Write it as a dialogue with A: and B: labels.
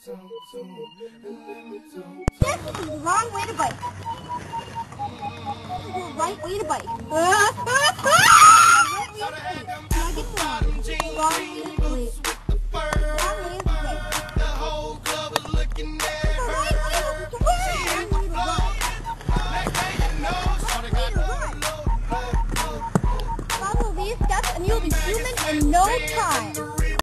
A: This is the wrong way to bike. This is the right way to bike. Follow these steps and you'll be human in no time.